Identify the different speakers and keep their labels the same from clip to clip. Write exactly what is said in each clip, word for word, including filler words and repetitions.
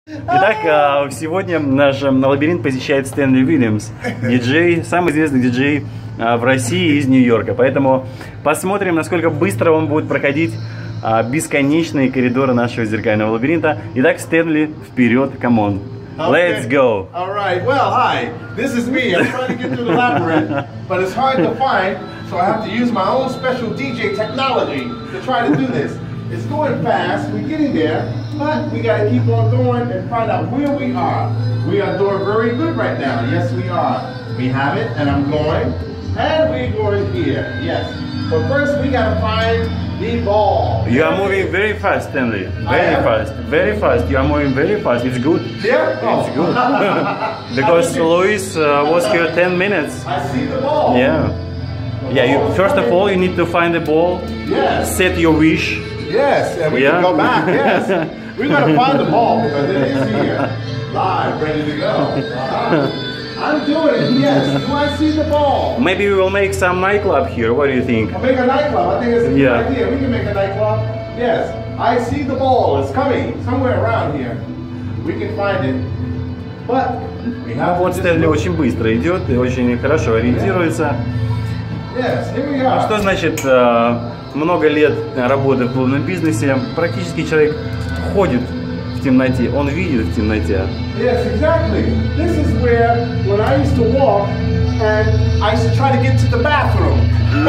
Speaker 1: Итак, сегодня наш лабиринт посещает Стэнли Уильямс, диджей, самый известный диджей в России из Нью-Йорка. Поэтому посмотрим, насколько быстро он будет проходить бесконечные коридоры нашего зеркального лабиринта. Итак, Стэнли, вперед, come on. Let's go.
Speaker 2: All right. Well, hi. This is me. I'm trying to get through the labyrinth, but it's hard to find, so I have to use my own special D J technology to try to do this. It's going fast. We're getting there, but we got to keep on going and find out where we are. We are doing very good right now. Yes, we are. We have it, and I'm going, and we're going here. Yes. But first, we got to find the ball.
Speaker 1: You are moving very fast, Stanley. Very fast. Very fast. You are moving very fast. It's good.
Speaker 2: Yeah? Oh.
Speaker 1: It's good. Because Luis uh, was here ten minutes.
Speaker 2: I see the ball.
Speaker 1: Yeah.
Speaker 2: The
Speaker 1: yeah. You,
Speaker 2: ball
Speaker 1: first of
Speaker 2: coming.
Speaker 1: all, you need to find the ball.
Speaker 2: Yes.
Speaker 1: Set your wish.
Speaker 2: Yes, and we
Speaker 1: Yeah.
Speaker 2: can go back, yes. We're going to find the ball because it is here. Live, ready to go. Uh-huh. I'm doing it, yes. Do I see the ball?
Speaker 1: Maybe we will make some nightclub here. What do you think?
Speaker 2: I'll make a nightclub. I think it's a good
Speaker 1: Yeah.
Speaker 2: idea. We can make a nightclub. Yes. I see the ball. It's coming somewhere around here. We can find it. But we have
Speaker 1: Вот
Speaker 2: to
Speaker 1: Стэнли
Speaker 2: just-
Speaker 1: очень быстро идет и очень хорошо ориентируется.
Speaker 2: Yes, here we are.
Speaker 1: Что значит э, много лет работы в клубном бизнесе? Практически человек ходит в темноте, он видит в темноте.
Speaker 2: Yes, exactly. This is where, when I used to walk, and I used to try to get to the bathroom.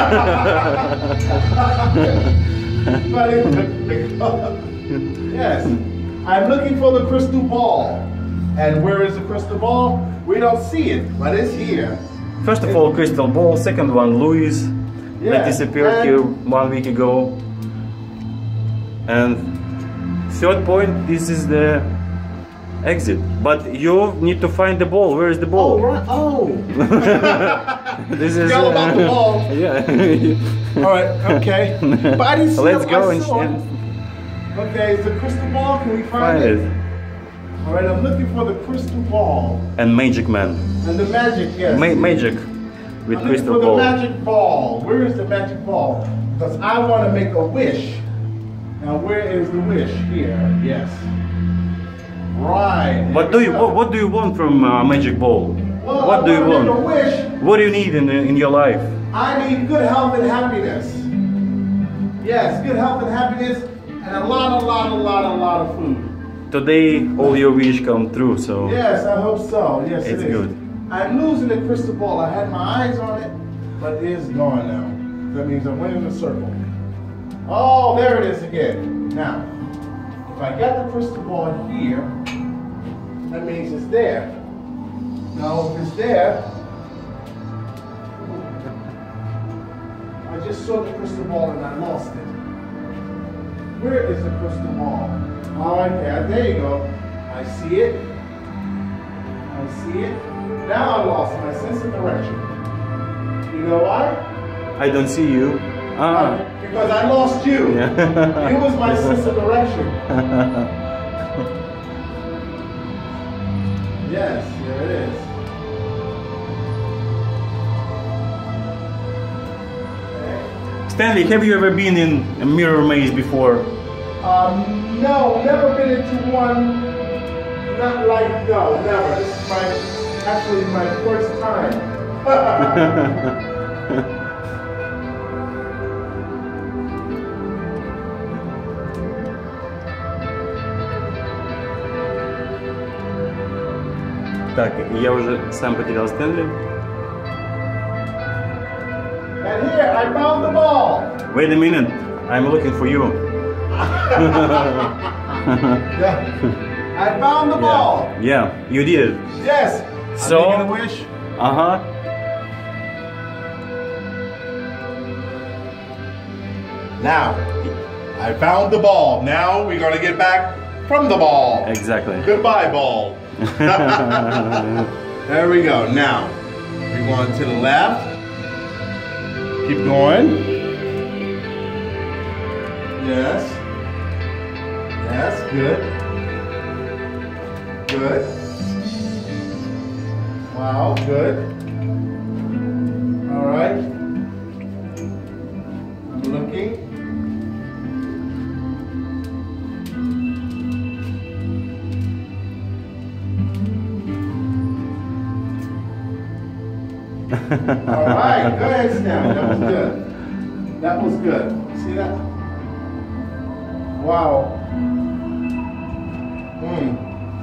Speaker 2: But it- yes, I'm looking for the crystal ball. And where is the crystal ball? We don't see it, but it's here.
Speaker 1: First of all, crystal ball. Second one, Louis,
Speaker 2: Yeah,
Speaker 1: that disappeared
Speaker 2: and-
Speaker 1: here one week ago. And third point, this is the exit. But you need to find the ball. Where is the
Speaker 2: Oh,
Speaker 1: ball?
Speaker 2: right. Oh.
Speaker 1: This is
Speaker 2: Forget about the ball.
Speaker 1: Yeah.
Speaker 2: All right, okay. But I didn't see
Speaker 1: Let's
Speaker 2: it.
Speaker 1: go
Speaker 2: I
Speaker 1: and,
Speaker 2: saw it.
Speaker 1: and
Speaker 2: Okay, is the crystal ball? Can we find,
Speaker 1: find
Speaker 2: it?
Speaker 1: it.
Speaker 2: All right, I'm looking for the crystal ball.
Speaker 1: And Magic Man.
Speaker 2: And the magic, yes.
Speaker 1: Ma magic with
Speaker 2: I'm looking
Speaker 1: crystal
Speaker 2: for the
Speaker 1: ball.
Speaker 2: magic ball. Where is the magic ball? Because I want to make a wish. Now, where is the wish? Here, yes. Right.
Speaker 1: What do you what, what do you want from uh, magic ball?
Speaker 2: Well,
Speaker 1: What
Speaker 2: I
Speaker 1: do you
Speaker 2: wanna
Speaker 1: want?
Speaker 2: Make a wish.
Speaker 1: What do you need in in your life?
Speaker 2: I need good health and happiness. Yes, good health and happiness, and a lot, a lot, a lot, a lot of food.
Speaker 1: Today all your wish come true, so
Speaker 2: Yes, I hope so. Yes,
Speaker 1: It's
Speaker 2: it is.
Speaker 1: good.
Speaker 2: I'm losing the crystal ball. I had my eyes on it, but it is gone now. That means I'm winning the circle. Oh, there it is again. Now, if I got the crystal ball here, that means it's there. Now, if it's there, I just saw the crystal ball and I lost it. Where is the crystal ball? Oh, yeah, there you go. I see it. I see it. Now I lost my sense of direction. You know why?
Speaker 1: I don't see you. Ah.
Speaker 2: Because I lost you.
Speaker 1: Yeah.
Speaker 2: You was my sense of direction. Yes, there it is. Okay.
Speaker 1: Stanley, have you ever been in a mirror maze before?
Speaker 2: Um, no, never been into one. Not like, no, never. This is my, actually my first time.
Speaker 1: Так, я уже сам потерял Стэнли.
Speaker 2: And here, I found the ball.
Speaker 1: Wait a minute, I'm looking for you.
Speaker 2: Yeah. I found the ball.
Speaker 1: Yeah, you did it.
Speaker 2: Yes.
Speaker 1: So-
Speaker 2: I'm making a wish.
Speaker 1: Uh-huh.
Speaker 2: Now, I found the ball. Now we're gonna get back from the ball.
Speaker 1: Exactly.
Speaker 2: Goodbye, ball. There we go. Now, we're going to the left. Keep going. Yes. Yes, good. Good. Wow, good. All right. I'm looking. All right, go ahead, Stanley. That was good. That was good. See that? Wow. Mm.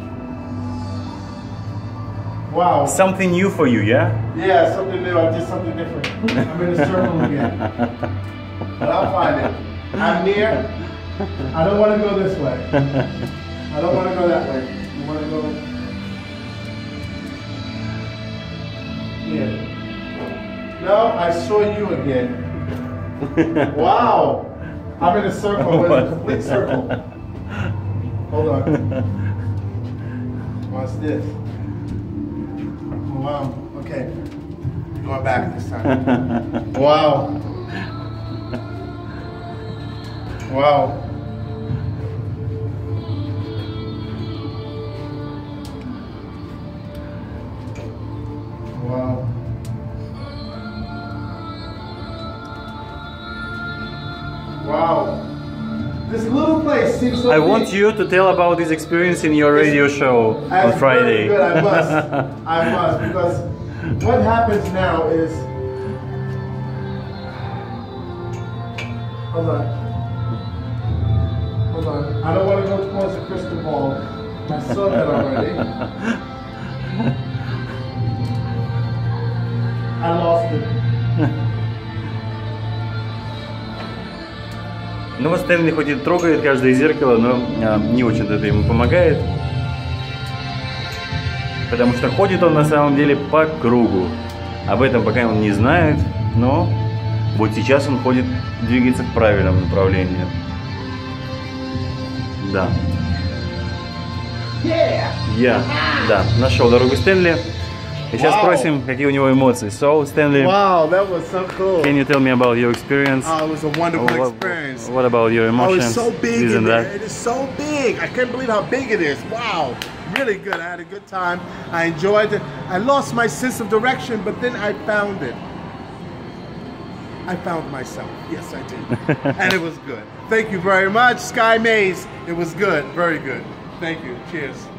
Speaker 2: Wow.
Speaker 1: Something new for you, yeah?
Speaker 2: Yeah, something new. I did something different. I'm in a circle again. But I'll find it. I'm near. I don't want to go this way. I don't want to go that way. I want to go here. No, I saw you again. Wow. I'm in a circle. I'm in a complete circle. Hold on. Watch this. Wow. Okay. Going back this time. Wow. Wow. Wow. Wow. This little place seems so
Speaker 1: I
Speaker 2: big.
Speaker 1: want you to tell about this experience in your radio show on
Speaker 2: That's
Speaker 1: Friday.
Speaker 2: very good. I must. I must, because what happens now is, hold on, hold on. I don't want to go towards the crystal ball. I saw that already. I lost it.
Speaker 1: Ну вот Стэнли хоть и трогает каждое зеркало, но а, не очень это ему помогает. Потому что ходит он на самом деле по кругу. Об этом пока он не знает, но вот сейчас он ходит, двигается в правильном направлении. Да. Я, yeah. Да, нашел дорогу Стэнли. И сейчас
Speaker 2: Wow.
Speaker 1: спросим, какие у него эмоции. So, Stanley,
Speaker 2: Wow, that was so cool.
Speaker 1: can you tell me about your experience?
Speaker 2: Oh, it was a wonderful
Speaker 1: what,
Speaker 2: experience.
Speaker 1: What about your
Speaker 2: Oh,
Speaker 1: emotions?
Speaker 2: it's so big
Speaker 1: This
Speaker 2: in
Speaker 1: and
Speaker 2: there.
Speaker 1: that?
Speaker 2: It is so big. I can't believe how big it is. Wow. Really good. I had a good time. I enjoyed it. I lost my sense of direction, but then I found it. I found myself. Yes, I did. And it was good. Thank you very much, Sky Maze. It was good. Very good. Thank you. Cheers.